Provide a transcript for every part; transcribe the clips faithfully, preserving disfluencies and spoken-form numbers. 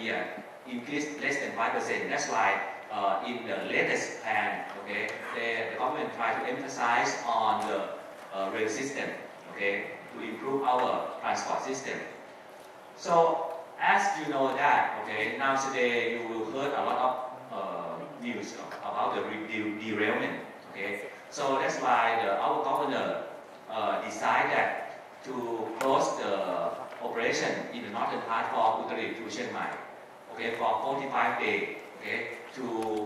year increased less than five percent. That's why uh, in the latest plan, okay, they, the government try to emphasize on the uh, rail system, okay, to improve our transport system. So as you know that, okay, now today you will heard a lot of uh, news about the derailment, okay. So that's why the, our governor uh, decided to close the operation in the northern part for Uttarit to Chiang Mai, okay, for forty-five days, okay, to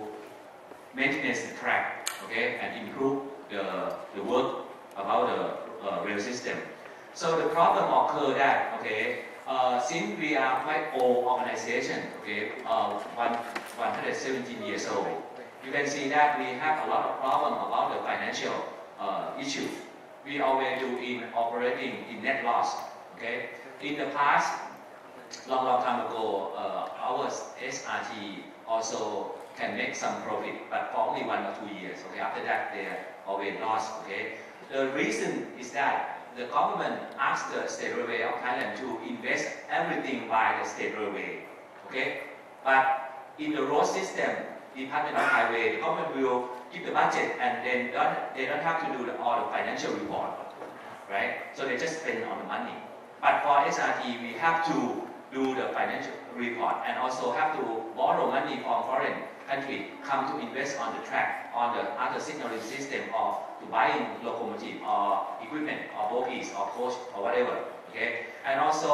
maintenance the track, okay, and improve the, the work about the uh, rail system. So the problem occurred that, okay, uh, since we are quite old organization, okay, uh, one, one hundred seventeen years old, you can see that we have a lot of problem about the financial uh, issue. We always do in operating in net loss, okay. In the past, long, long time ago, uh, our S R T also can make some profit, but for only one or two years, okay. After that, they always lost, okay. The reason is that the government asked the State Railway of Thailand to invest everything by the State Railway, okay. But in the road system, Department of Highway, the government will give the budget and then don't, they don't have to do the, all the financial report, right? So they just spend on the money. But for S R T, we have to do the financial report and also have to borrow money from foreign country, come to invest on the track, on the other signaling system, or to buying locomotive or equipment or bogies or coach or whatever, okay? And also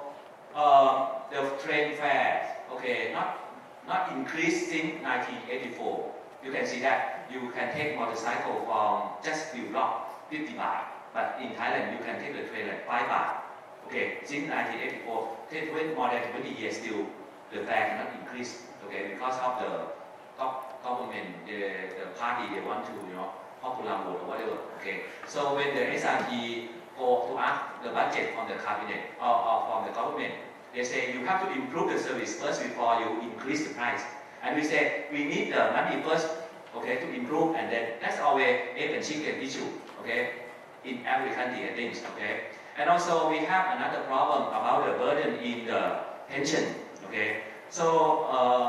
uh, the train fare, okay, not not increased since nineteen eighty-four. You can see that you can take motorcycle from just few block, fifty baht, but in Thailand you can take the train like five baht. Okay, since nineteen eighty-four, more than twenty years still the fare cannot increase. Okay, because of the government, the, the party they want to, you know, popular vote or whatever. Okay, so when the S R T go to ask the budget from the cabinet or, or from the government, they say you have to improve the service first before you increase the price. And we say we need the money first, okay, to improve, and then that's always egg and chicken issue, okay, in every country and things, okay. And also we have another problem about the burden in the pension, okay. So uh,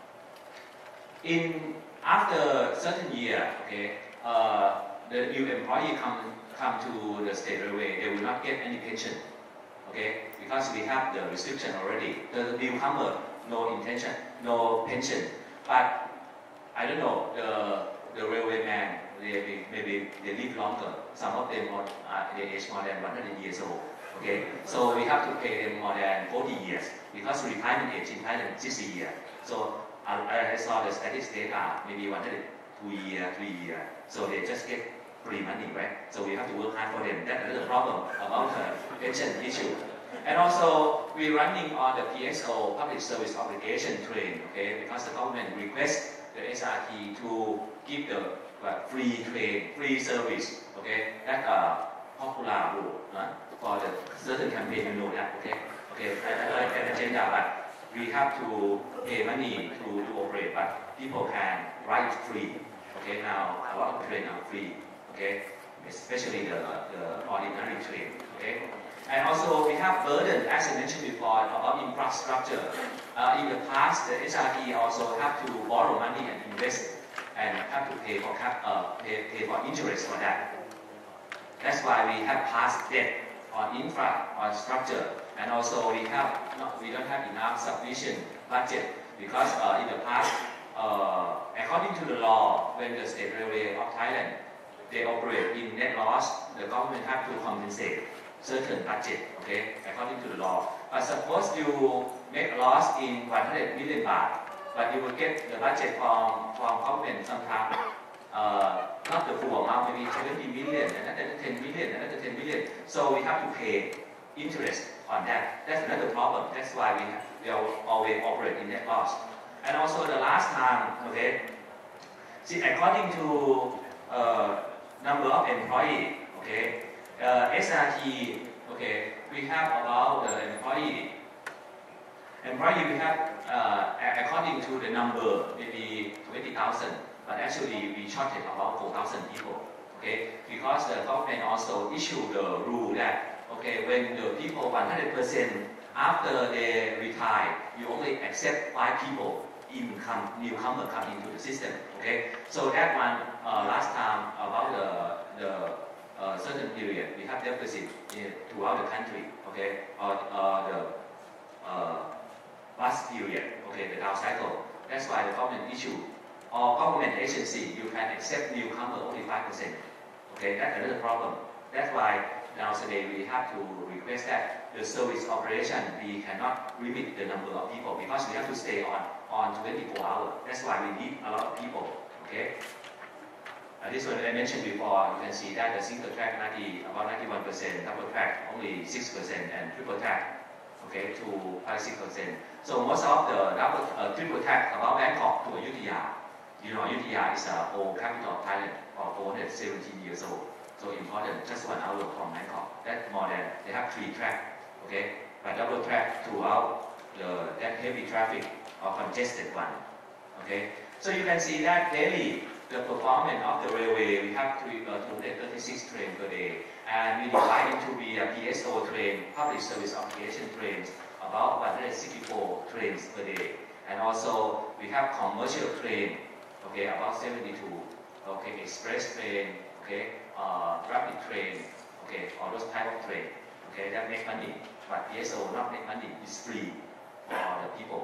in after certain year, okay, uh, the new employee come come to the State Railway, they will not get any pension, okay, because we have the restriction already. The newcomer, no intention, no pension. But I don't know, the the railway man, they maybe they live longer. Some of them are uh, they age more than one hundred years old. Okay, so we have to pay them more than forty years because retirement age in Thailand is sixty years. So I, I saw the statistics are maybe one hundred two year, three year. So they just get free money, right? So we have to work hard for them. That's another problem about the pension issue. And also, we're running on the P S O, Public Service Obligation train, okay, because the government requests the S R T to give the uh, free train, free service, okay, that's a popular rule uh, for the certain campaign, you know that, okay, okay, I, I can agenda, but we have to pay money to, to operate, but people can ride free, okay, now a lot of trains are free, okay, especially the, the ordinary train, okay. And also we have burden, as I mentioned before, about infrastructure. Uh, in the past, the S R T also have to borrow money and invest, and have to pay for cap, uh, pay, pay for interest for that. That's why we have past debt on infra, on structure, and also we have not, we don't have enough sufficient budget because uh, in the past, uh, according to the law, when the State Railway of Thailand they operate in net loss, the government have to compensate certain budget, okay, according to the law. But suppose you make a loss in one hundred million baht, but you will get the budget from from government sometime, uh, not the full amount, maybe twenty million, another ten million, another ten million. So we have to pay interest on that. That's another problem. That's why we have, we always operate in net loss. And also the last time, okay, see, according to uh, number of employee, okay. Uh, S R T, okay, we have about the employee. Employee we have, uh, according to the number, maybe twenty thousand, but actually we shorted about four thousand people, okay, because the government also issued the rule that, okay, when the people one hundred percent after they retire, you only accept accept five people income newcomer come into the system. Okay, so that one uh, last time about the the uh, certain period we have deficit in, throughout the country. Okay, or uh, the uh, last period. Okay, the down cycle. That's why the government issue or government agency you can accept newcomer only five percent. Okay, that's another problem. That's why nowadays we have to request that the service operation we cannot limit the number of people because we have to stay on on twenty-four hours. That's why we need a lot of people. Okay. Uh, this one I mentioned before. You can see that the single track ninety about ninety-one percent, double track only six percent, and triple track okay to five-six percent. So most of the double uh, triple track about Bangkok to Ayutthaya. You know, Ayutthaya is a old capital of Thailand for four hundred seventeen years old. So important, just one hour from Bangkok. That's more than they have three track, okay, but double track throughout the that heavy traffic or congested one, okay. So you can see that daily the performance of the railway we have three, uh, two hundred thirty-six trains per day, and we divide into be a P S O train, public service obligation trains, about one hundred sixty-four trains per day, and also we have commercial train, okay, about seventy-two, okay, express train, okay. Uh, rapid train, okay, all those type of train, okay, that make money, but P S O not make money, it's free for the people.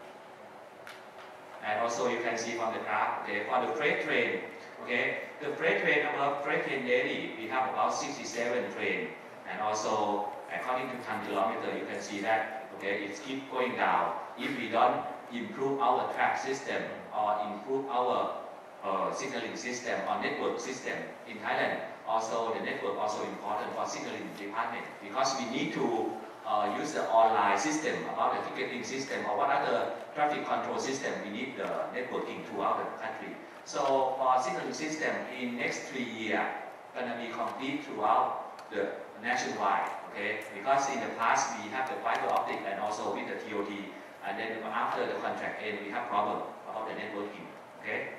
And also you can see from the graph, okay, for the freight train, okay, the freight train, about freight train daily, we have about sixty-seven train, and also according to ton kilometer, you can see that, okay, it keep going down. If we don't improve our track system or improve our Uh, signaling system or network system in Thailand. Also, the network also important for signaling department because we need to uh, use the online system about the ticketing system or what other traffic control system. We need the networking throughout the country. So for signaling system in next three years, gonna be complete throughout the nationwide. Okay, because in the past we have the fiber optic and also with the T O T, and then after the contract end we have problem about the networking. Okay.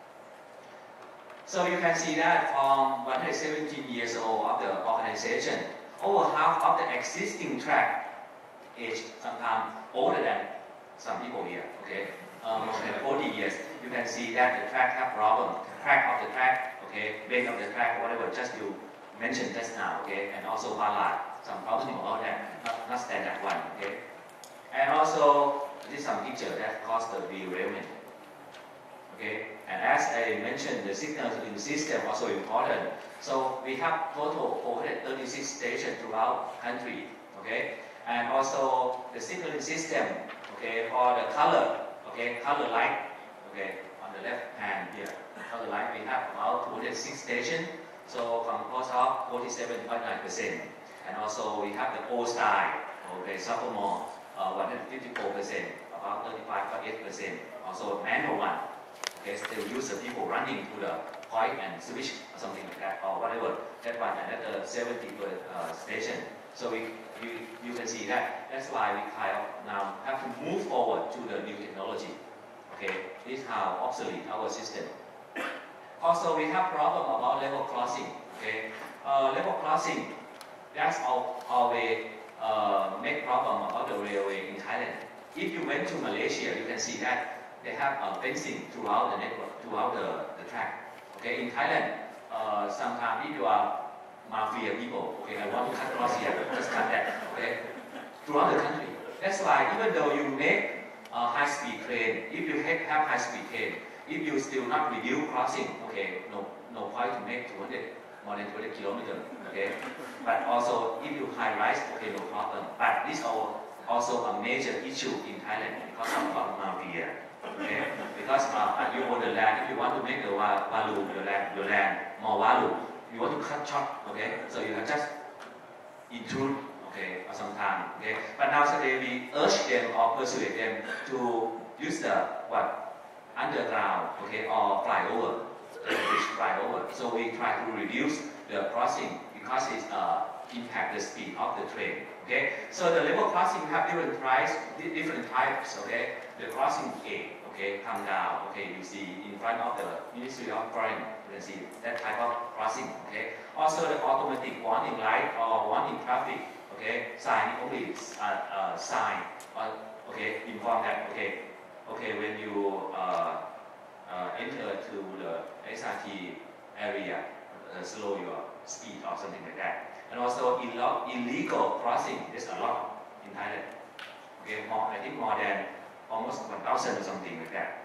So you can see that from one hundred seventeen years old of the organization, over half of the existing track age sometimes older than some people here, okay, um, more than forty years. You can see that the track have problem, track of the track, okay, base of the track, whatever, just you mentioned just now, okay, and also highlight some problem about that, not, not standard one, okay. And also, this is some picture that caused the derailment. Okay, and as I mentioned, the signals in the system also important. So we have total four hundred thirty-six stations throughout the country. Okay, and also the signaling system. Okay, for the color. Okay, color light. Okay, on the left hand here, color light we have about two hundred six stations. So composed of forty-seven point nine percent, and also we have the old style. Okay, sophomore uh, one hundred fifty-four percent, about thirty-five point eight percent. Also manual one. Okay, still use the people running to the point and switch or something like that or whatever. That one another seventy per uh, station. So we, you, you can see that. That's why we kind of now have to move forward to the new technology. Okay, this is how obsolete our system. Also, we have problem about level crossing. Okay, uh, level crossing. That's all always uh, make problem about the railway in Thailand. If you went to Malaysia, you can see that. They have uh, fencing throughout the network, throughout the, the track. Okay, in Thailand, uh, sometimes if you are mafia people, okay, I want to cut across here, just cut that, okay, throughout the country. That's why even though you make a high-speed train, if you have high-speed train, if you still not reduce crossing, okay, no, no point to make two hundred, more than two hundred kilometers, okay. But also, if you high-rise, okay, no problem. But this is also a major issue in Thailand because of mafia. Okay, because uh, you own the land, if you want to make the value, your land, your land more value, you want to cut short, okay, so you have just intrude, okay, for some time, okay. But nowadays we urge them or persuade them to use the what underground, okay, or flyover, bridge flyover. So we try to reduce the crossing because it uh, impact the speed of the train. Okay, so the level crossing have different types, different types. Okay, the crossing A, okay, come down. Okay, you see in front of the Ministry of Foreign, you can see that type of crossing. Okay, also the automatic warning light or warning traffic. Okay, sign only uh, uh, sign or okay, inform that, okay, okay, when you uh, uh, enter to the S R T area, uh, slow your speed or something like that. And also illegal crossing, there's a lot in Thailand. Okay, more, I think more than almost one thousand or something like that.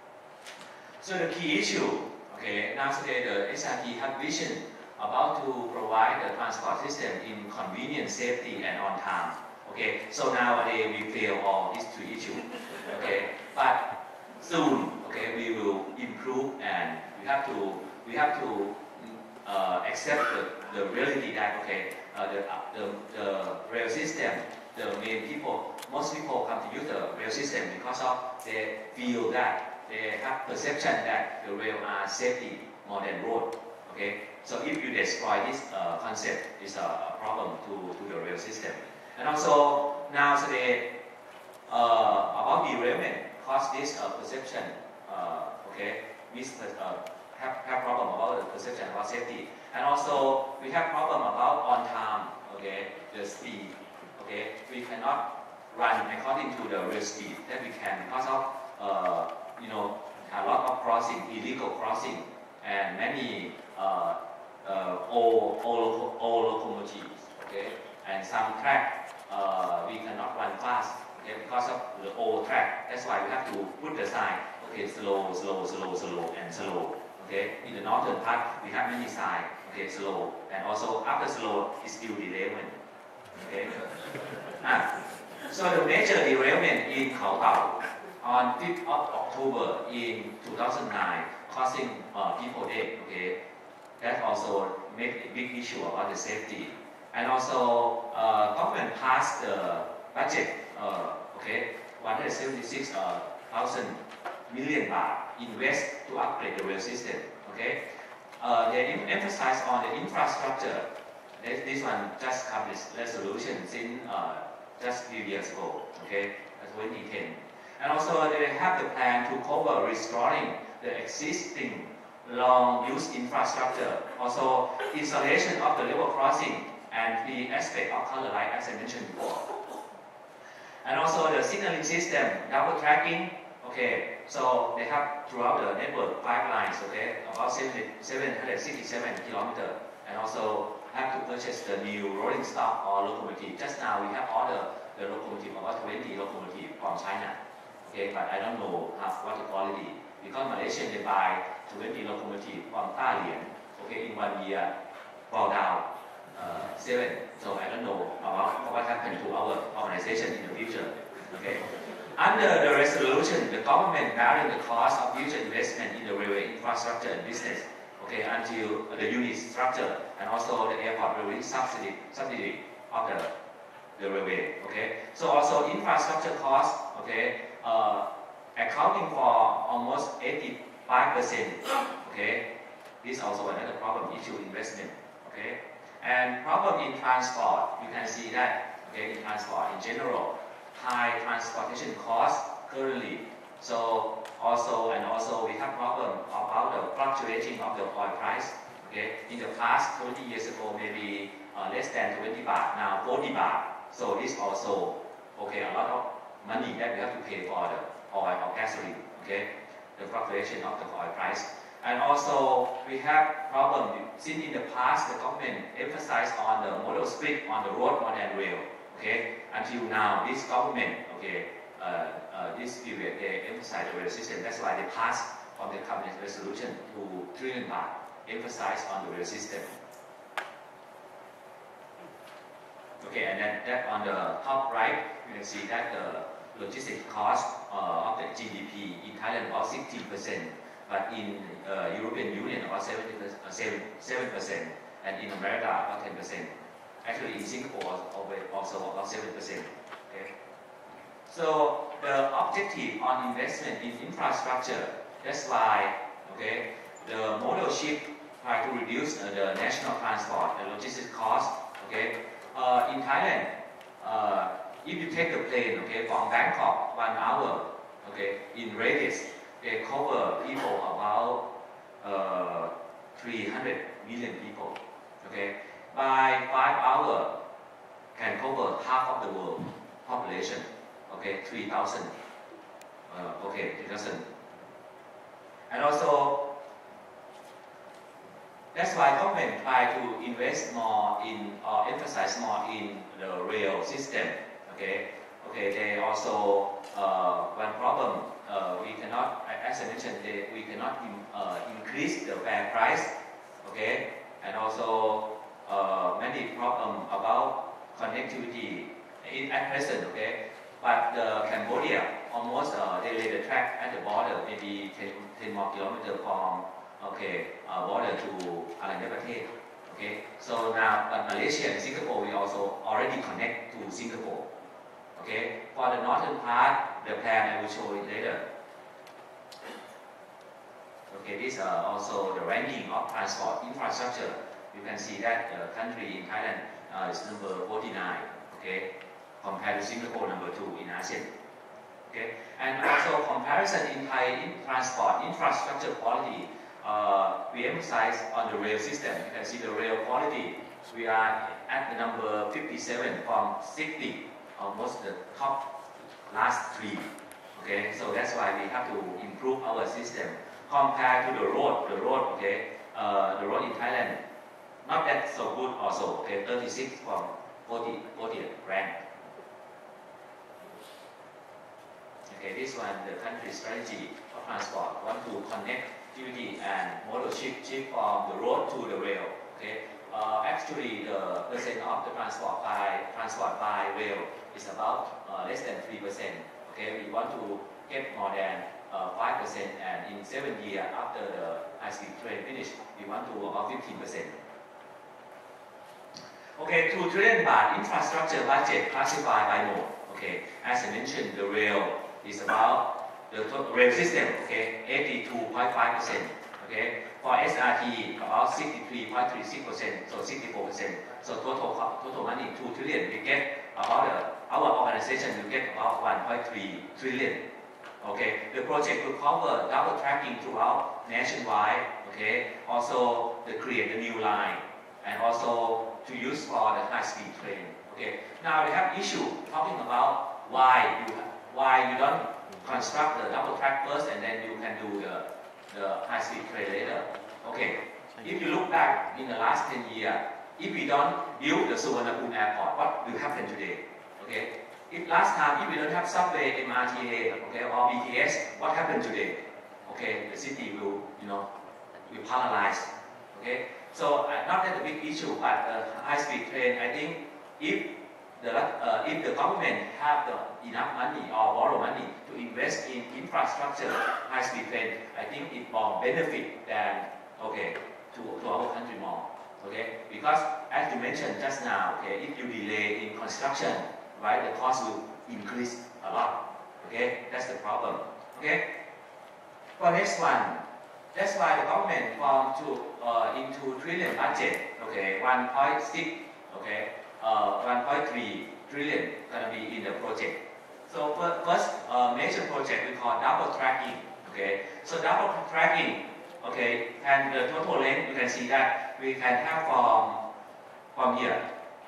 So the key issue, okay, now today the S R T have vision about to provide the transport system in convenience, safety, and on time. Okay, so nowadays we fail all these three issues. Okay, but soon, okay, we will improve and we have to we have to uh, accept the, the reality that okay, uh, the, uh, the the rail system, the main people, most people come to use the rail system because of they feel that they have perception that the rail are safety more than road. Okay, so if you destroy this uh, concept, it's a, a problem to, to the rail system. And also now today uh, about derailment cause this uh, perception. Uh, okay, we uh, have have problem about the perception about safety, and also we have problem about on time. Okay, the speed. Okay, we cannot run according to the real speed that we can because of uh, you know a lot of crossing, illegal crossing, and many uh, uh, old, old, old locomotives. Okay, and some track uh, we cannot run fast. Okay, because of the old track. That's why we have to put the sign. Okay, slow, slow, slow, slow, and slow. Okay, in the northern part we have many signs. Okay, slow, and also after slow is still derailment. Okay. Ah. So the major derailment in Khao Tau on fifth of October in two thousand nine, causing uh, people dead. Okay, that also made a big issue about the safety. And also, uh, government passed the budget. Uh, okay, one hundred seventy-six thousand million baht invest to upgrade the rail system. Okay, uh, they emphasize on the infrastructure. This, this one just got this resolution since uh, just a few years ago. Okay, twenty ten. And also they have the plan to cover restoring the existing long-used infrastructure. Also installation of the level crossing and the aspect of color light as I mentioned before. And also the signaling system, double tracking. Okay, so they have throughout the network five lines. Okay, about seven hundred sixty-seven kilometers, and also have to purchase the new rolling stock or locomotive. Just now we have ordered the locomotive, about twenty locomotive from China. Okay, but I don't know how, what the quality. Because Malaysian they buy twenty locomotive from Dalian. Okay, in one year fall down uh, seven. So I don't know about what happened to our organization in the future. Okay. Under the resolution, the government bearing the cost of future investment in the railway infrastructure and business. Okay, until the unit structure and also the airport railway subsidy subsidy of the the railway. Okay, so also infrastructure cost. Okay, uh, accounting for almost eighty-five percent. Okay, this is also another problem issue investment. Okay, and problem in transport. You can see that. Okay, in transport in general, high transportation costs currently. So also and also we have problem about the fluctuating of the oil price. Okay, in the past twenty years ago maybe uh, less than twenty baht, now forty baht. So this also okay a lot of money that we have to pay for the oil or gasoline. Okay, the fluctuation of the oil price. And also we have problem since in the past the government emphasized on the modal split on the road more than rail. Okay, until now this government okay uh, uh, this period they emphasize the rail system. That's why they passed from the cabinet resolution to trillion baht emphasize on the rail system. Okay, and then that on the top right you can see that the logistics cost uh, of the G D P in Thailand about sixteen percent, but in uh, European Union about seven percent, and in America about ten percent. Actually in Singapore also about seven percent. Okay. So the objective on investment in infrastructure, that's why okay, the model shift try to reduce uh, the national transport and logistics cost. Okay. Uh, in Thailand, uh, if you take the plane, okay, from Bangkok, one hour, okay, in radius, they cover people about uh, three hundred million people, okay. By five hours, can cover half of the world population, okay, three thousand, uh, okay, three thousand. And also, that's why government try to invest more in or emphasize more in the rail system. Okay, okay. They also uh, one problem uh, we cannot, as I mentioned, they, we cannot in, uh, increase the fare price. Okay, and also uh, many problem about connectivity in at present. Okay, but the Cambodia almost uh, they lay the track at the border, maybe ten, ten more kilometers from okay uh, border to Aranyapathet. Okay, so now but Malaysia and Singapore we also already connect to Singapore. Okay, for the northern part, the plan I will show it later. Okay, these are also the ranking of transport infrastructure. You can see that the country in Thailand uh, is number forty-nine. Okay, compared to Singapore number two in ASEAN. Okay, and also comparison in Thai in transport infrastructure quality. Uh, we emphasize on the rail system. You can see the rail quality. We are at the number fifty-seven from sixty, almost the top last three. Okay, so that's why we have to improve our system compared to the road. The road, okay, uh, the road in Thailand not that so good also. Okay, thirty-six from forty, forty rank. Okay, this one the country strategy of transport want to connect and modal shift, shift from the road to the rail. Okay, uh, actually the percent of the transport by transport by rail is about uh, less than three percent. Okay, we want to get more than uh, five percent, and in seven years after the high-speed train finish, we want to about fifteen percent. Okay, two trillion baht infrastructure budget classified by mode. Okay, as I mentioned, the rail is about the rail system, okay, eighty-two point five percent, okay. For S R T, about sixty-three point three six percent, so sixty-four percent. So total total money two trillion. We get about the, our organization will get about one point three trillion. Okay, the project will cover double tracking throughout nationwide. Okay, also to create a new line and also to use for the high-speed train. Okay, now we have issue talking about why you why you don't construct the double track first and then you can do the, the high-speed train later. Okay, if you look back in the last ten years, if we don't build the Suvarnabhumi airport, what will happen today? Okay, if last time if we don't have subway, M R T A, okay, or B T S, what happened today? Okay, the city will, you know, will paralyze. Okay, so uh, not that a big issue, but the high-speed train, I think if The, uh, if the government have the enough money or borrow money to invest in infrastructure, high-speed train, I think it more benefit than okay to, to our country more. Okay, because as you mentioned just now, okay, if you delay in construction, right, the cost will increase a lot. Okay, that's the problem. Okay, for next one, that's why the government formed to uh, into trillion budget. Okay, one point six. Okay. Uh, one point three trillion gonna be in the project. So first uh, major project we call double tracking. Okay, so double tracking. Okay, and the total length you can see that we can have from from here.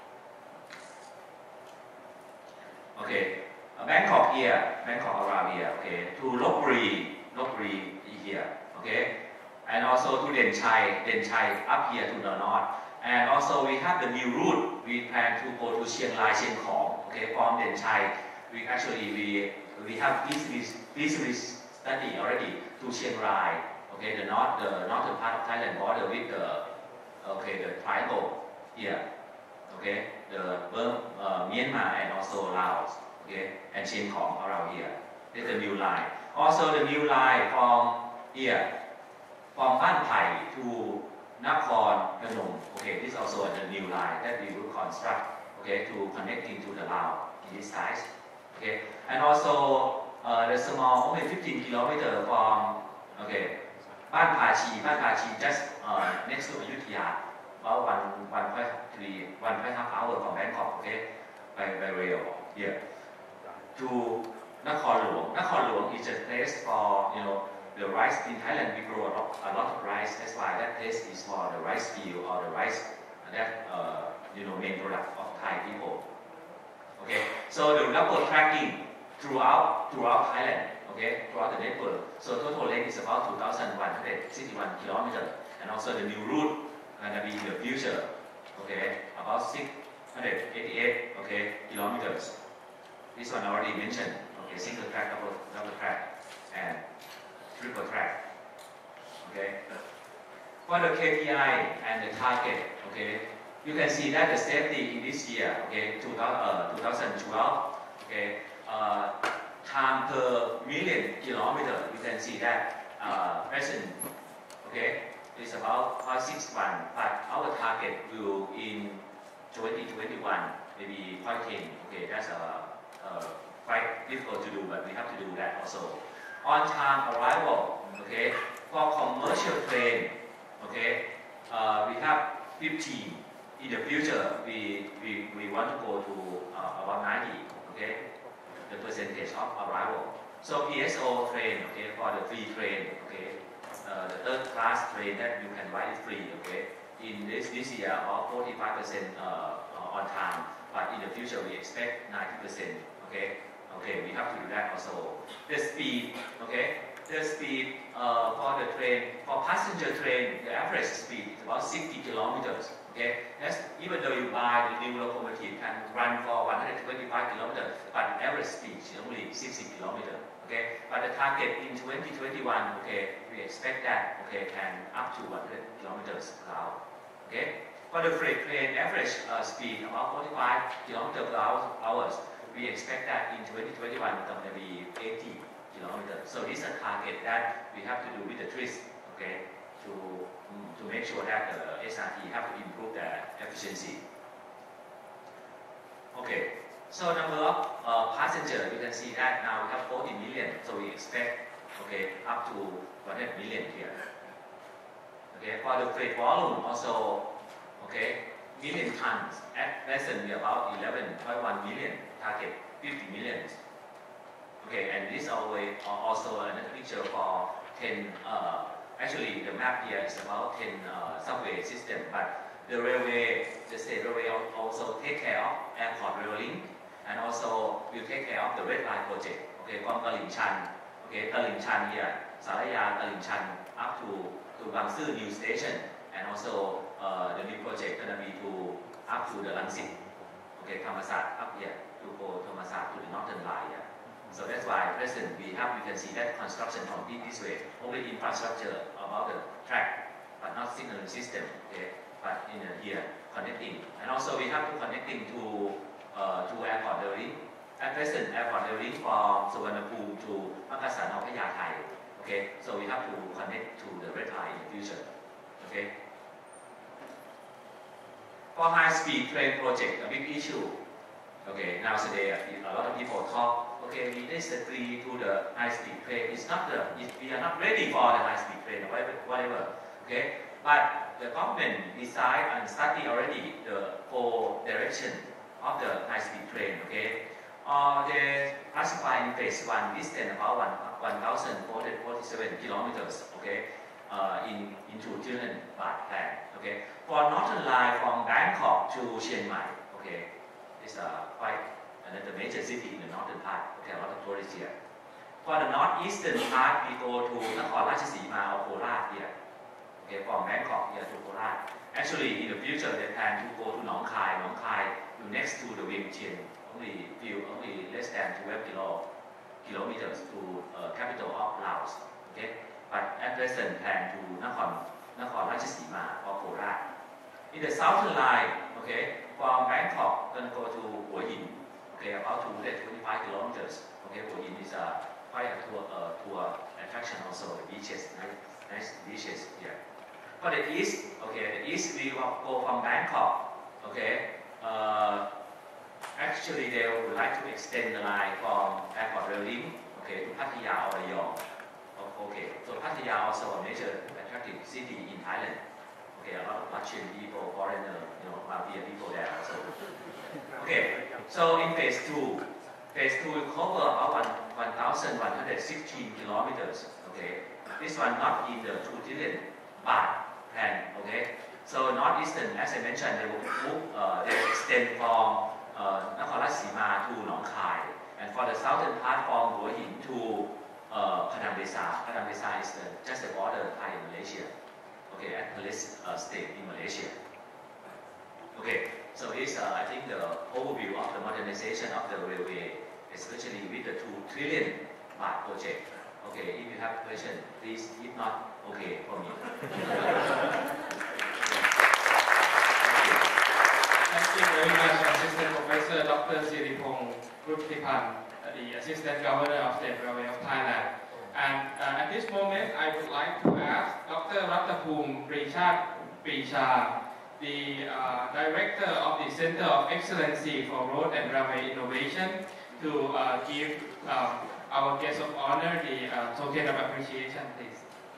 Okay, uh, Bangkok here, Bangkok around here. Okay, to Lopburi, Lopburi here. Okay, and also to Den Chai, Den Chai up here to the north. And also we have the new route. We plan to go to Chiang Rai, Chiang Khong. Okay, from Den Chai, we actually we we have this this study already to Chiang Rai. Okay, the north the northern part of Thailand border with the okay the triangle here. Okay, the uh, Myanmar and also Laos. Okay, and Chiang Khong around here. That's the new line. Also the new line from here, from Ban Pai to Nakhon Phanom. Okay, this is also a new line that we will construct. Okay, to connect into the Laos in this size. Okay, and also uh, the small only fifteen kilometers from okay Ban Pachi, Ban Pachi just uh, next to Ayutthaya, about one one point three one point half hour from Bangkok. Okay, by by rail here to Nakhon Luang. Nakhon Luang is a place for you know. The rice in Thailand, we grow a lot, a lot of rice. That's why that place is for the rice field or the rice that uh, you know main product of Thai people. Okay, so the double tracking throughout throughout Thailand, okay, throughout the network. So total length is about two thousand one hundred sixty-one kilometers, and also the new route gonna be in the future, okay, about six hundred eighty-eight, okay, kilometers. This one already mentioned, okay, single track, double, double track, and triple track, okay. For the K P I and the target, okay, you can see that the safety in this year, okay, two thousand twelve, okay, uh, time per million kilometer, you can see that uh, present, okay, is about zero point six one, but our target will in twenty twenty-one maybe zero point one zero, okay, that's uh, uh, quite difficult to do, but we have to do that also. On time arrival, okay, for commercial train, okay, uh, we have fifteen. In the future, we, we, we want to go to uh, about ninety, okay, the percentage of arrival. So P S O train, okay, for the free train, okay, uh, the third class train that you can ride free, okay, in this, this year about forty-five percent uh, uh, on time, but in the future we expect ninety percent, okay, okay, we have to do that also. The speed, okay, the speed uh, for the train, for passenger train, the average speed is about sixty kilometers. Okay, that's even though you buy the new locomotive can run for one hundred twenty-five kilometers, but the average speed is only sixty kilometers. Okay, but the target in twenty twenty-one, okay, we expect that, okay, can up to one hundred kilometers per hour. Okay, for the freight train average uh, speed about forty-five kilometers per hour, hours, we expect that in twenty twenty-one it's going to be eighty kilometers. So this is a target that we have to do with the twist, okay, to to make sure that the S R T have to improve their efficiency. Okay, so number of uh, passengers, you can see that now we have forty million, so we expect, okay, up to one hundred million here. Okay, for the freight volume also, okay, million tons. At present we about eleven point one million, target fifty million. Okay, and this always also another picture for ten. Uh, Actually, the map here is about ten uh, subway system, but the railway, the state railway also take care of airport rail link, and also will take care of the red line project. Okay, from Talinchan, okay, Talinchan here, Saraya, Talinchan, up to to Bang Sue new station, and also uh, the new project gonna be to up to the Langsit, okay, Thammasat up here to go Thammasat to the northern line here. So that's why present we have, you can see that construction complete this way, only infrastructure about the track, but not signaling system, okay, but in uh, here connecting, and also we have to connecting to uh, to airport rail. At present, airport rail from Suvarnabhumi to Makassar, Phayai, okay, so we have to connect to the red line in the future, okay. For high-speed train project, a big issue. Okay, nowadays a lot of people talk, okay, we disagree to the high-speed train. It's not the, it, we are not ready for the high-speed train, or whatever, whatever, okay. But the government decide and study already the four direction of the high-speed train, okay. Uh, they classify in phase one distance about one thousand four hundred forty-seven kilometers, okay, uh, in into Thailand plan, okay. For northern line from Bangkok to Chiang Mai, okay. It's uh, quite another major city in the northern part. Okay, a lot of tourists here. For the northeastern part, we go to Nakhon Ratchasima or Korat here. Okay, from Bangkok here to Korat. Actually, in the future, they plan to go to Nong Khai. Nong Khai is next to the Vientiane, only few, only less than twelve kilo, kilometers to uh, capital of Laos. Okay, but at present, plan to Nakhon Nakhon Ratchasima or Korat. In the southern line, okay, from Bangkok, then go to Hua Hin, okay, about two hundred twenty-five kilometers. Okay, Hua Hin is a quite a tour, uh, tour attraction also. The beaches, nice, nice beaches here. For the east, okay, the east we will go from Bangkok. Okay, uh, actually they would like to extend the line from airport rail link, okay, to Pattaya or Rayong. Okay, so Pattaya also a major attractive city in Thailand. Okay, a lot of Russian people, foreigner, you know, mafia people there also. Okay, so in phase two, phase two will cover about one thousand one hundred sixteen kilometers. Okay, this one not in the two trillion baht plan. Okay, so northeastern, as I mentioned, they will move, uh, they will extend from uh, Nakhon Ratchasima to Nong Khai, And for the southern part from Hua Hin to uh, Padang Besar, Padang Besar is the, just the border Thai and Malaysia. Okay, at Perlis uh, state in Malaysia. Okay, so it's uh, I think the overview of the modernization of the railway, especially with the two trillion baht project. Okay, if you have question, please. If not, okay for me. Thank you very much, Assistant Professor Doctor Siripong Krutipan, the Assistant Governor of State Railway of Thailand. And uh, at this moment, I would like to ask Doctor Rattapum Prichat Pricha, the uh, Director of the Center of Excellency for Road and Railway Innovation, to uh, give uh, our guest of honor the uh, token of appreciation, please.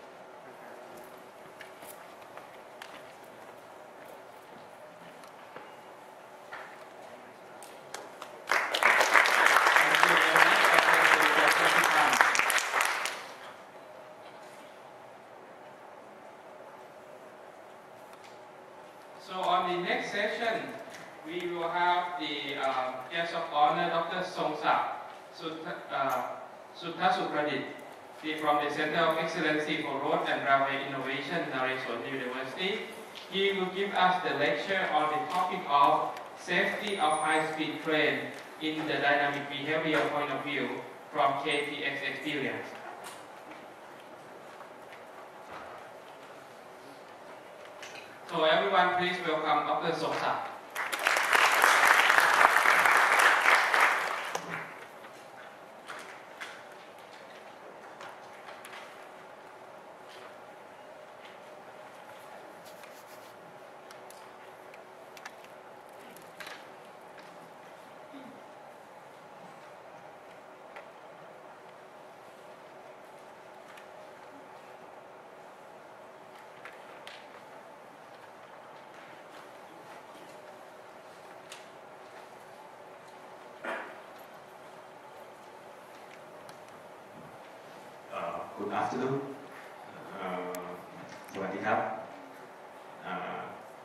So on the next session, we will have the uh, guest of honor, Doctor Songsak Suthasupradit, from the Center of Excellency for Road and Railway Innovation, Naresuan University. He will give us the lecture on the topic of safety of high-speed train in the dynamic behavior point of view from K T X experience. So everyone, please welcome Doctor Songsak. Good afternoon. Uh, สวัสดีครับ uh,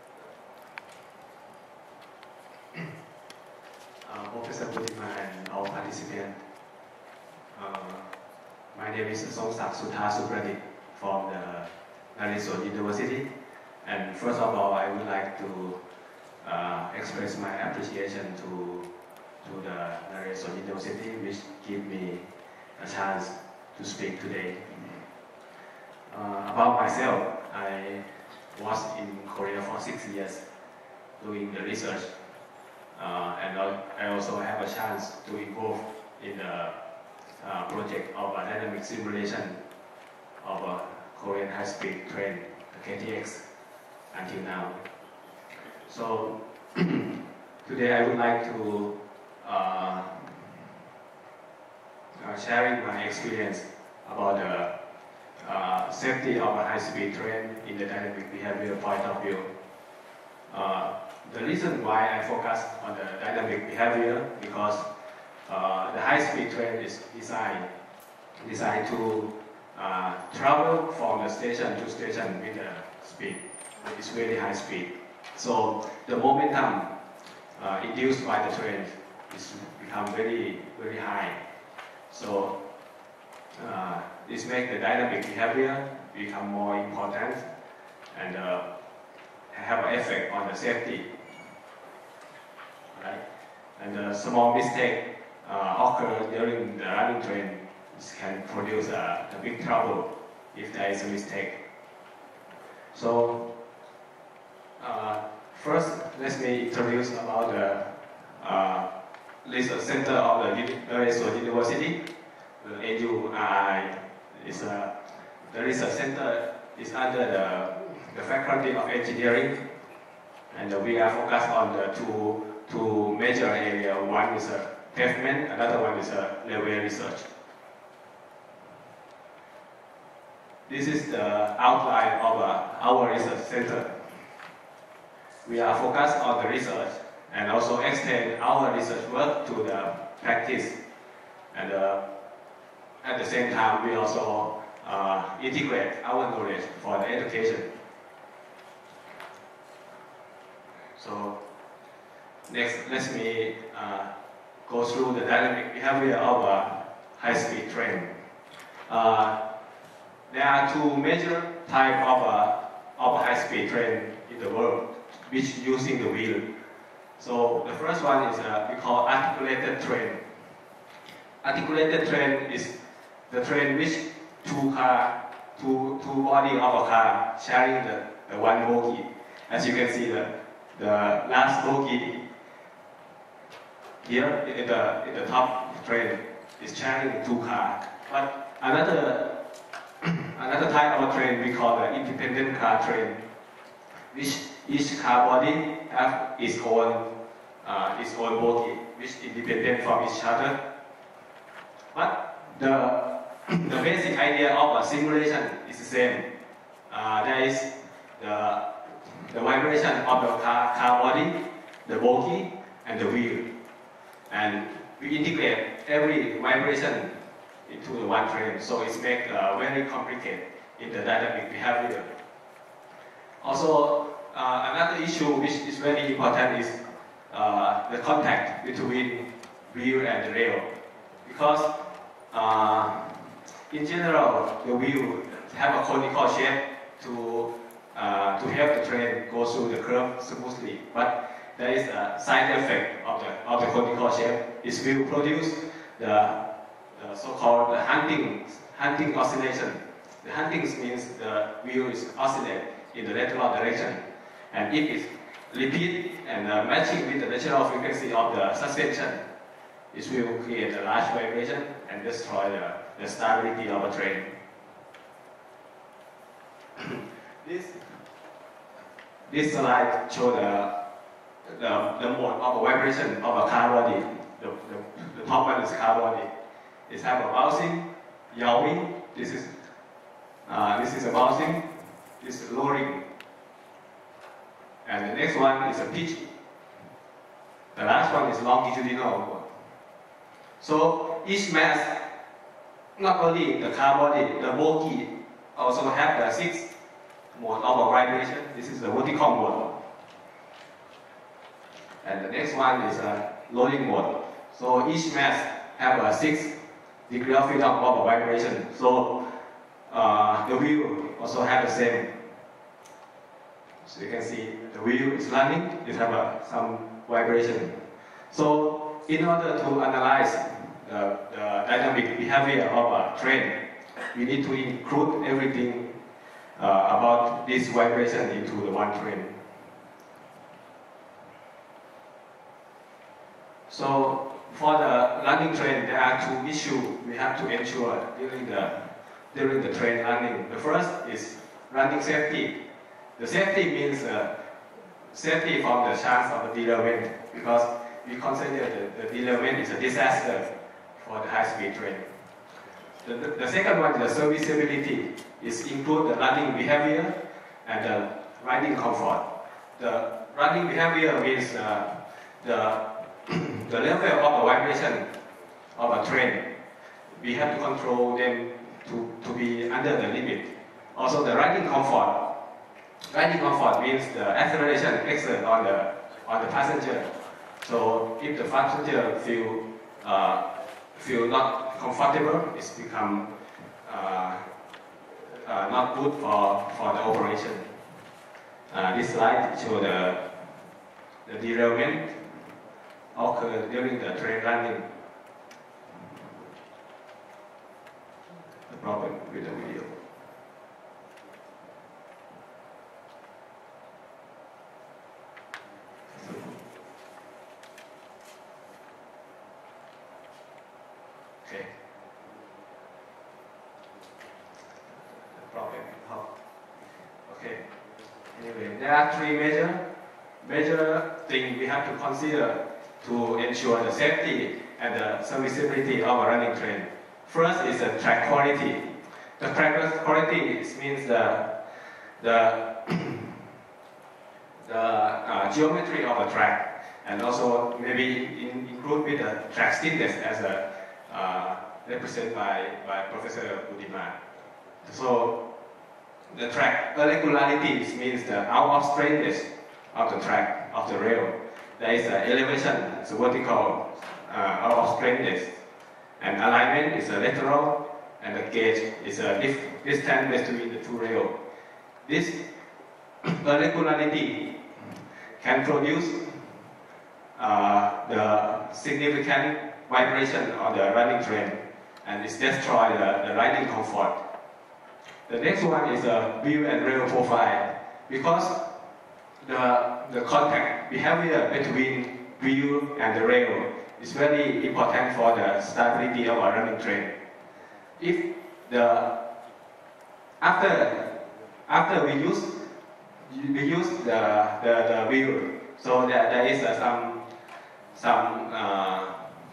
uh, Professor Krutipan and all participants. Uh, my name is Songsak Suthasupradit from the Naresuan University. And first of all, I would like to uh, express my appreciation to to the Naresuan University, which give me a chance to speak today. Uh, about myself, I was in Korea for six years doing the research, uh, and I also have a chance to involve in the uh, project of a dynamic simulation of a Korean high-speed train, the K T X, until now. So today I would like to uh, uh, sharing my experience about the uh, safety of a high-speed train in the dynamic behavior point of view. Uh, the reason why I focus on the dynamic behavior because uh, the high-speed train is designed designed to uh, travel from the station to station with a speed. It's very high speed. So the momentum uh, induced by the train is become very very high. So uh, this makes the dynamic behavior become more important and uh, have an effect on the safety. Right? And a small mistake uh, occur during the running train. This can produce a, a big trouble if there is a mistake. So uh, first, let me introduce about the uh, research center of the Naresuan University. The N U R I is a, the research center is under the, the Faculty of Engineering, and uh, we are focused on the two two major areas. One is a pavement, another one is a railway research. This is the outline of uh, our research center. We are focused on the research and also extend our research work to the practice. And uh, at the same time, we also uh, integrate our knowledge for the education. So next, let me uh, go through the dynamic behavior of a high-speed train. Uh, there are two major types of a, of a high-speed train in the world, which using the wheel. So the first one is uh, we call articulated train. Articulated train is the train which two car, two two body of a car sharing the, the one bogie. As you can see, the the last bogie here in the in the top train is sharing two cars. But another another type of a train we call the independent car train, which each car body have its own uh, its own bogie, which is independent from each other. But the the basic idea of a simulation is the same. Uh, there is the the vibration of the car, car body, the bogie, and the wheel, and we integrate every vibration into the one train, so it's make uh, very complicated in the dynamic behavior. Also, uh, another issue which is very important is uh, the contact between wheel and the rail, because uh, in general the wheel have a conical shape to uh, to help the train go through the curve smoothly, but there is a side effect of the of the conical shape. It will produce the the so-called the hunting, hunting oscillation. The hunting means the wheel is oscillate in the lateral direction, and if it's repeat and uh, matching with the natural frequency of the suspension, it will create a large vibration and destroy the, the stability of a train. this this slide shows the, the the mode of a vibration of a car body. The, the, the top one is car body. It have a bouncing, yawing. This is uh, this is a bouncing. This is lowering, and the next one is a pitch. The last one is longitudinal. So each mass, not only the car body, the bogie also have the six mode of a vibration. This is the vertical mode, and the next one is a loading mode. So each mass have a six degree of freedom of a vibration. So uh, the wheel also have the same. So you can see the wheel is running, it have a, some vibration. So in order to analyze the, the dynamic behavior of a train, we need to include everything uh, about this vibration into the one train. So for the running train, there are two issues we have to ensure during the during the train running. The first is running safety. The safety means uh, safety from the chance of a derailment, because we consider the, the derailment is a disaster for the high-speed train. The, the, the second one is the serviceability. It includes the running behavior and the riding comfort. The running behavior means uh, the the level of the vibration of a train. We have to control them to, to be under the limit. Also the riding comfort. Riding comfort means the acceleration exert on the on the passenger. So if the passenger feel uh, feel not comfortable, it's become uh, uh, not good for for the operation. Uh, this slide shows the the derailment occurred during the train running. The problem with the video. Okay. The problem. Okay. Anyway, there are three major major things we have to consider to ensure the safety and the serviceability of a running train. First is the track quality. The track quality means the the the uh, geometry of a track, and also maybe in, include with the track stiffness as a uh, represented by by Professor Budiman. So the track irregularities means the out of straightness of the track of the rail. There is an elevation, it's vertical, uh, uh, out of strength, and alignment is a lateral, and the gauge is a dif distance between the two rails. This irregularity can produce uh, the significant vibration on the running train, and it destroys the, the riding comfort. The next one is a wheel and rail profile, because the, the contact behavior between wheel and the rail is very important for the stability of a running train. If the after after we use we use the the, the wheel, so that there is uh, some some uh,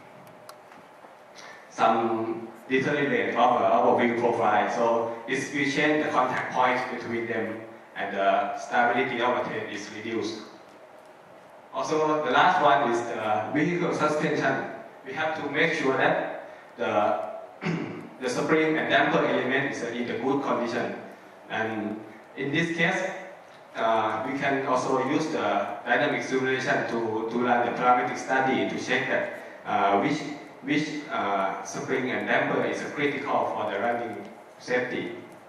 some deteriorate of a, of a wheel profile. So it's, we change the contact points between them, and the stability of the train is reduced. Also, the last one is the vehicle suspension. We have to make sure that the the spring and damper element is in the good condition. And in this case, uh, we can also use the dynamic simulation to, to run the parametric study to check that uh, which which uh, spring and damper is critical for the running safety.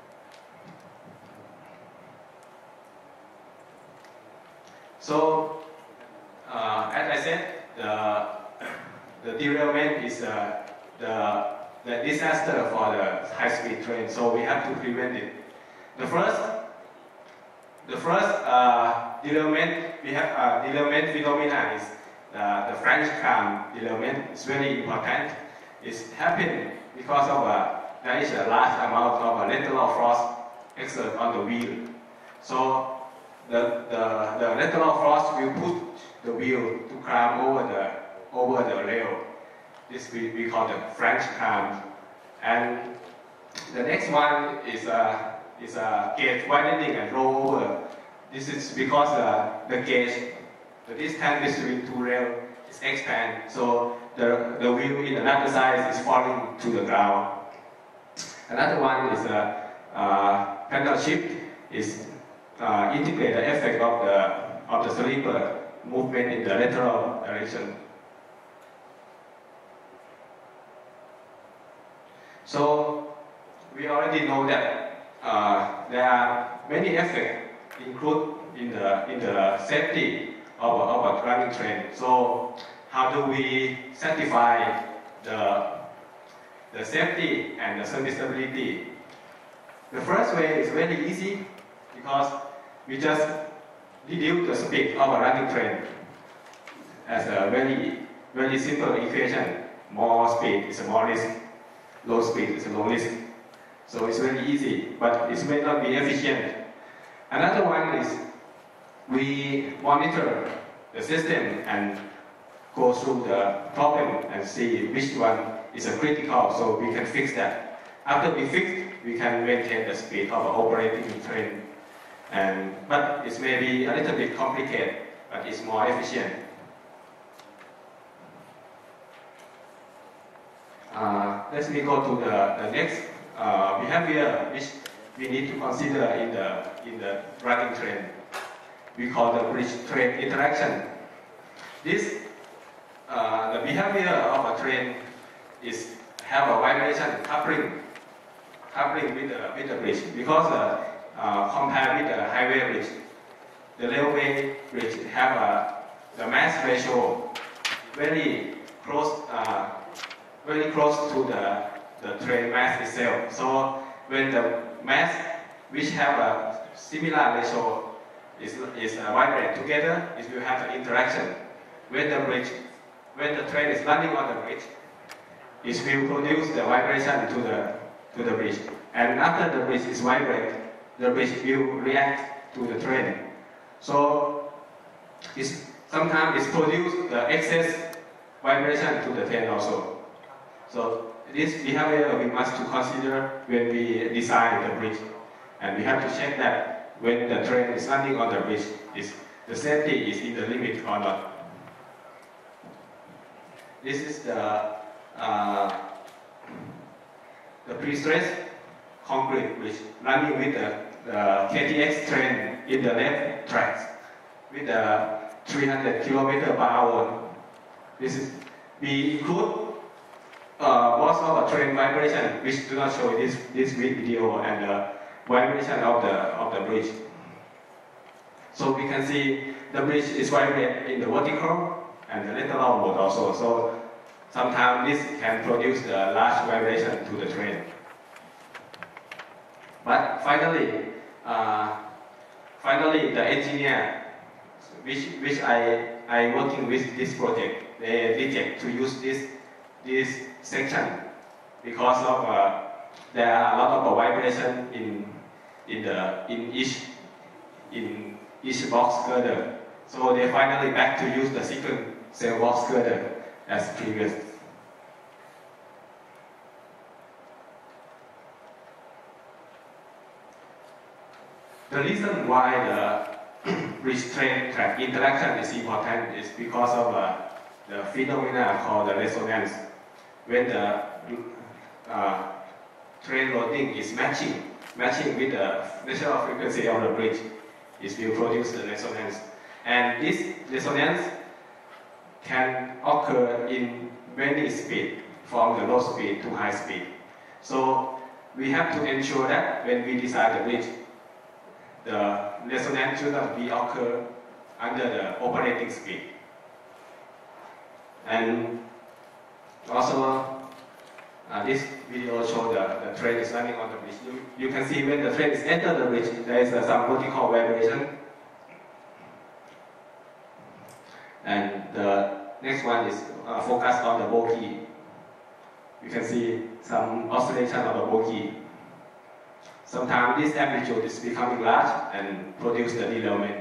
So, uh, as I said, the, the derailment is uh, the, the disaster for the high-speed train, so we have to prevent it. The first, the first uh, derailment, we have uh, derailment phenomena is uh, the French cam derailment. It's very important. It's happened because of uh, there is a large amount of uh, lateral force exerted on the wheel. So the, the, the lateral force will push the wheel to climb over the over the rail. This we, we call the French cam. And the next one is a is a gauge widening and rollover. This is because uh, the gauge, the distance between two rails is expand, so the, the wheel in another side is falling to the ground. Another one is a uh, pedal shift, is uh, integrate the effect of the of the sleeper movement in the lateral direction. So we already know that uh, there are many effects included in the in the safety of a, of a running train. So how do we certify the the safety and the serviceability? The first way is very easy, because we just reduce the speed of a running train as a very very simple equation. More speed is more risk. Low speed is low risk. So it's very easy, but it may not be efficient. Another one is we monitor the system and go through the problem and see which one is a critical, so we can fix that. After we fix, we can maintain the speed of operating the train. And, but it may be a little bit complicated, but it's more efficient. Uh, let me go to the, the next uh, behavior which we need to consider in the in the running train. We call the bridge-train interaction. This uh, the behavior of a train is have a vibration coupling coupling with the with the bridge, because uh, uh, compared with the highway bridge, the railway bridge have a the mass ratio very close. Uh, very close to the, the train mass itself. So when the mass which have a similar ratio is, is uh, vibrate together, it will have an interaction. When the bridge, when the train is running on the bridge, it will produce the vibration to the to the bridge. And after the bridge is vibrate, the bridge will react to the train. So it's, sometimes it's produce the excess vibration to the train also. So this behavior we must to consider when we design the bridge, and we have to check that when the train is running on the bridge, is the safety is in the limit or not. This is the uh, the pre-stressed concrete bridge running with the, the K T X train in the left tracks with the three hundred kilometers per hour. This is we include uh, most of the train vibration, which do not show in this this video, and the vibration of the of the bridge. So we can see the bridge is vibrated in the vertical and the lateral mode also. So sometimes this can produce the large vibration to the train. But finally, uh, finally the engineer, which which I I working with this project, they reject to use this this section because of uh, there are a lot of vibration in in the in each in each box girder. So they finally back to use the second cell box girder as previous. The reason why the bridge train track interaction is important is because of uh, the phenomena called the resonance. When the uh, train loading is matching, matching with the natural frequency of the bridge, it will produce the resonance. And this resonance can occur in many speeds, from the low speed to high speed. So we have to ensure that when we design the bridge, the resonance should not be occur under the operating speed. And also, uh, this video shows the, the train is running on the bridge. You, you can see when the train is enter the bridge, there is uh, some vertical vibration. And the next one is uh, focused on the bogie. You can see some oscillation of the bogie. Sometimes this amplitude is becoming large and produce the derailment.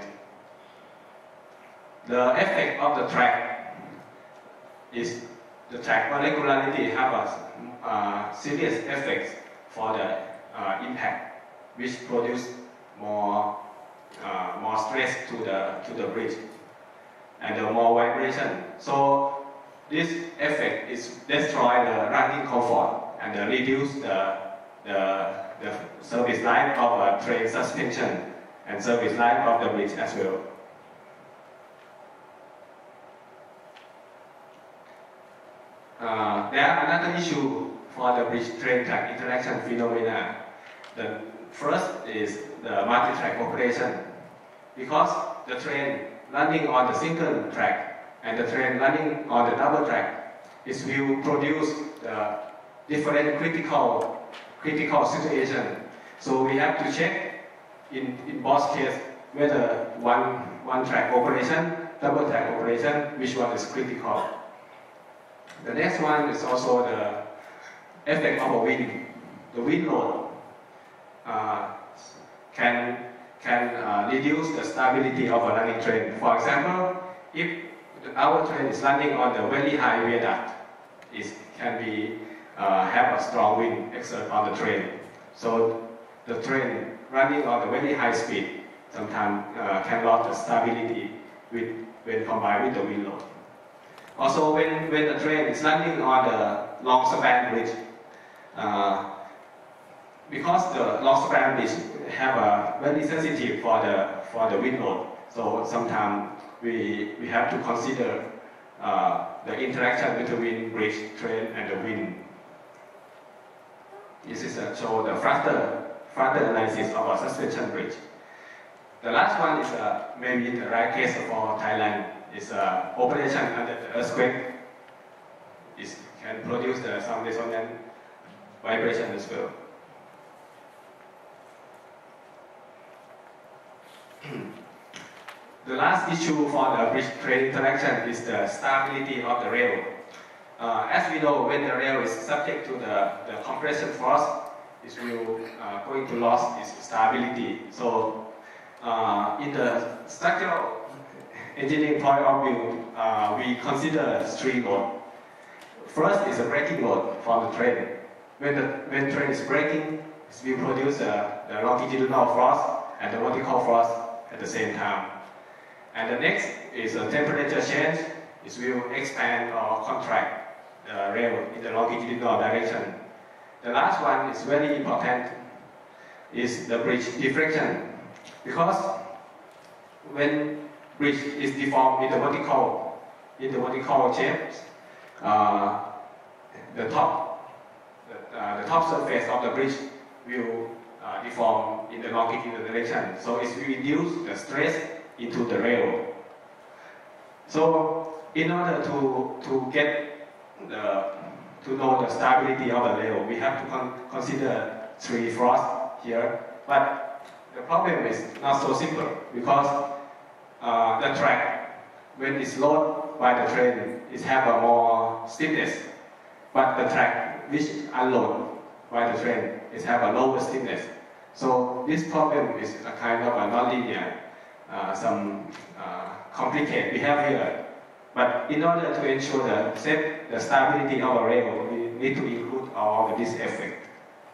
The effect of the track is the track irregularity have a uh, serious effects for the uh, impact, which produce more uh, more stress to the to the bridge and the more vibration. So this effect is destroy the running comfort and uh, reduce the the the service life of a train suspension and service life of the bridge as well. Uh, there are another issue for the bridge train track interaction phenomena. The first is the multi-track operation. Because the train running on the single track and the train running on the double track, it will produce the different critical critical situation. So we have to check in, in both cases whether one, one track operation, double track operation, which one is critical. The next one is also the effect of a wind. The wind load uh, can, can uh, reduce the stability of a running train. For example, if our train is running on the very high viaduct, it can be Uh, have a strong wind exert on the train. So the train running on a very high speed sometimes uh, can lose the stability with, when combined with the wind load. Also, when, when the train is running on the long span bridge, uh, because the long span bridge have a very sensitive for the for the wind load, so sometimes we we have to consider uh, the interaction between bridge, train, and the wind. This is a show the flutter, flutter analysis of a suspension bridge. The last one is uh, maybe the right case for Thailand is uh, operation under the earthquake. It can produce the, some resonant vibration as well. The last issue for the bridge train interaction is the stability of the rail. Uh, as we know, when the rail is subject to the, the compression force, it will uh, going to lose its stability. So, uh, in the structural engineering point of view, uh, we consider three loads. First is a braking load from the train. When the when train is braking, it will produce uh, the longitudinal force and the vertical force at the same time. And the next is a temperature change. It will expand or contract the rail in the longitudinal direction. The last one is very important, is the bridge deflection. Because when bridge is deformed in the vertical, in the vertical shape, uh, the top, the, uh, the top surface of the bridge will uh, deform in the longitudinal direction. So it will reduce the stress into the rail. So in order to, to get the, to know the stability of the rail, we have to con consider three frosts here. But the problem is not so simple because uh, the track, when it's loaded by the train, it have a more stiffness. But the track which unloaded by the train, it have a lower stiffness. So this problem is a kind of a non-linear, uh, some uh, complicated behavior. But in order to ensure the, safe, the stability of a rail, we need to include all of this effect.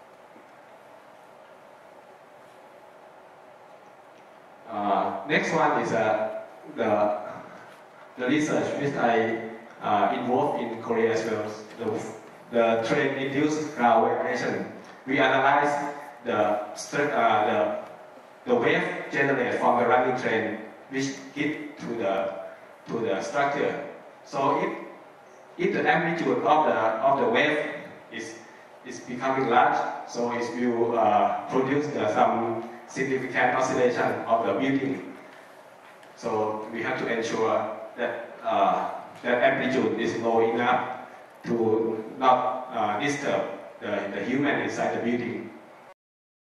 Uh, next one is uh, the, the research which I uh, involved in Korea as well. The, the train-induced ground vibration. We analyze the, uh, the, the wave generated from the running train which hit to the, to the structure. So if, if the amplitude of the, of the wave is, is becoming large, so it will uh, produce the, some significant oscillation of the building. So we have to ensure that uh, that amplitude is low enough to not uh, disturb the, the human inside the building.